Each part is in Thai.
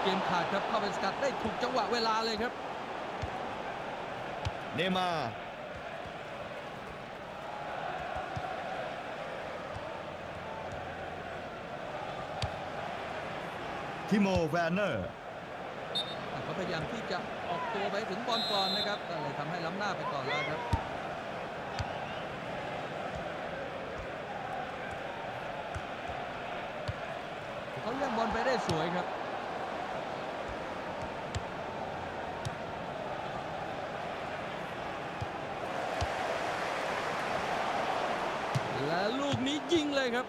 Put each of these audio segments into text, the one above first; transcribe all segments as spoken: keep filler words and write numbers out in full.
เกมขาดครับเข้าไปสกัดได้ถูกจังหวะเวลาเลยครับเนย์มาร์ทิโมแวนเนอร์เขาพยายามที่จะออกตัวไปถึงบอลก่อนนะครับก็เลยทำให้ล้ำหน้าไปก่อนแล้วครับเขายังบอลไปได้สวยครับและลูกนี้ยิงเลยครับ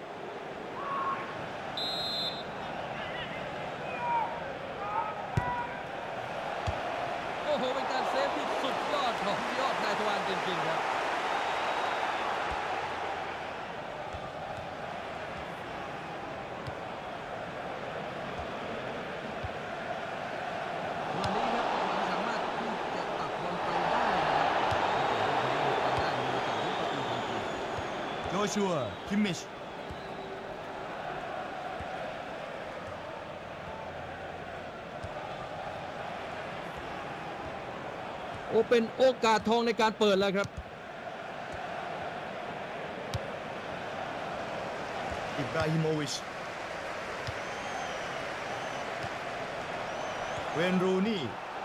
โอ้โหเป็นการเซฟที่สุดยอดของยอดนายทวารจริงๆครับวันนี้ครับสามารถที่จะตัดบอลไปได้โจชัวคิมมิชโอเป็นโอกาสทองในการเปิดแล้วครับอิบราฮิโมวิชเวนรูนี่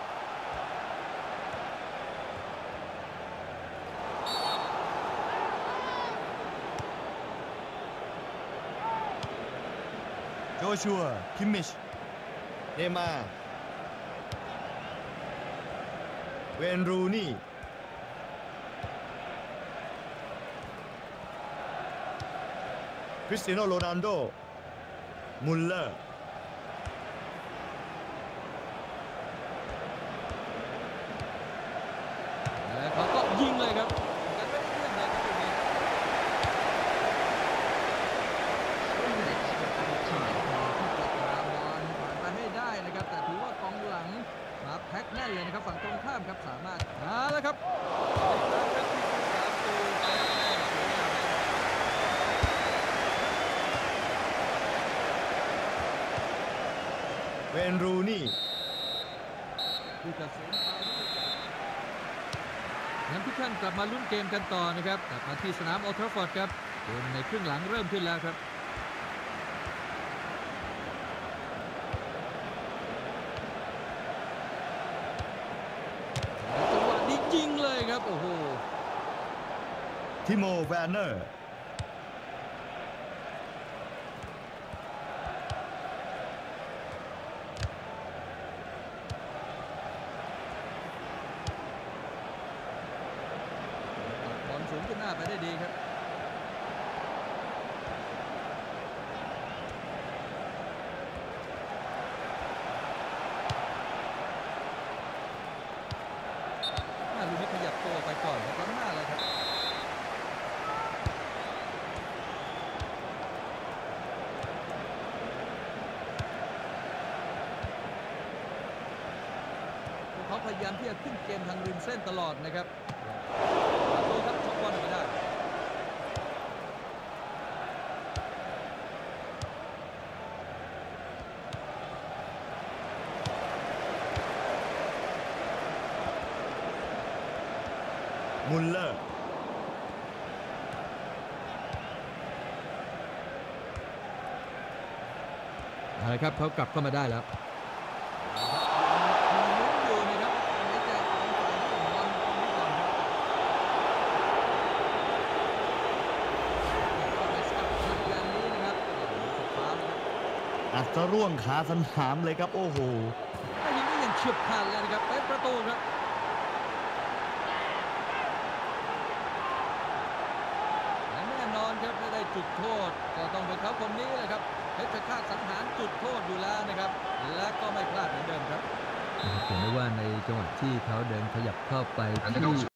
โจชัวคิมมิชเนย์มาร์เวนรูนี่คริสเตียโนโรนัลโดมุลเลอร์และเขาก็ยิงเลยครับกันไม่ได้เรื่องเลยครับตรงนี้ที่จะตามบอลผ่านไปให้ได้นะครับแต่ถือว่ากองหลังมาแพ็คแน่นเลยนะครับฝั่งตรงข้ามครับสามารถมาแล้วครับเวนรูนี่ผู้ตัดสินงั้นทุกท่านกลับมาลุ้นเกมกันต่อนะครับกลับมาที่สนามโอลด์แทราฟฟอร์ดครับเกมในครึ่งหลังเริ่มขึ้นแล้วครับจังหวะนี้ยิงเลยครับโอ้โหทิโมแวนเนอร์สูงขึ้นหน้าไปได้ดีครับหน้าลูกนี้ขยับตัวไปก่อนครับล้ำหน้าเลยครับเขาพยายามที่จะขึ้นเกมทางริมเส้นตลอดนะครับดูครับชกบอลไม่ได้มุลเลอร์อะไรครับเขากลับเข้ามาได้แล้วอาจจะร่วงขาสนามเลยครับโอ้โหถ้ายิงได้อย่างเฉียบขาดเลยนะครับเป็นประตูครับและแน่นอนครับไม่ได้จุดโทษก็ต้องเป็นเขาคนนี้เลยครับเพชรฆาตสังหารจุดโทษอยู่แล้วนะครับและก็ไม่พลาดเหมือนเดิมครับเห็นได้ว่าในจังหวะที่เขาเดินขยับเข้าไปที่